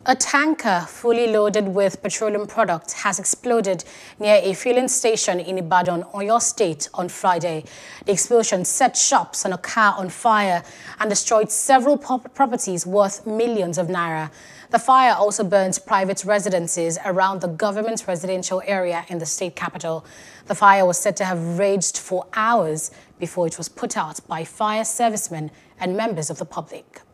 A tanker fully loaded with petroleum products has exploded near a fueling station in Ibadan, Oyo State on Friday. The explosion set shops and a car on fire and destroyed several properties worth millions of naira. The fire also burned private residences around the government residential area in the state capital. The fire was said to have raged for hours before it was put out by fire servicemen and members of the public.